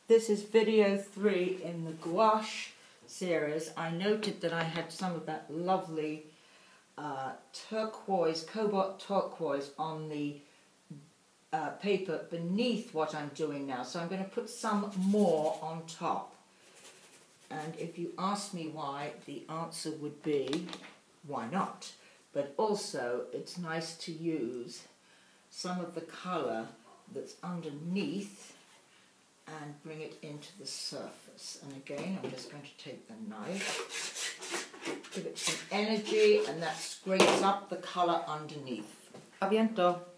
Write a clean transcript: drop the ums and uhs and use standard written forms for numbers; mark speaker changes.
Speaker 1: This is video 3 in the gouache series. I noted that I had some of that lovely turquoise, cobalt turquoise on the paper beneath what I'm doing now. So I'm going to put some more on top. And if you ask me why, the answer would be, why not? But also, it's nice to use some of the colour that's underneath and bring it into the surface. And again, I'm just going to take the knife, give it some energy, and that scrapes up the colour underneath. A bientôt.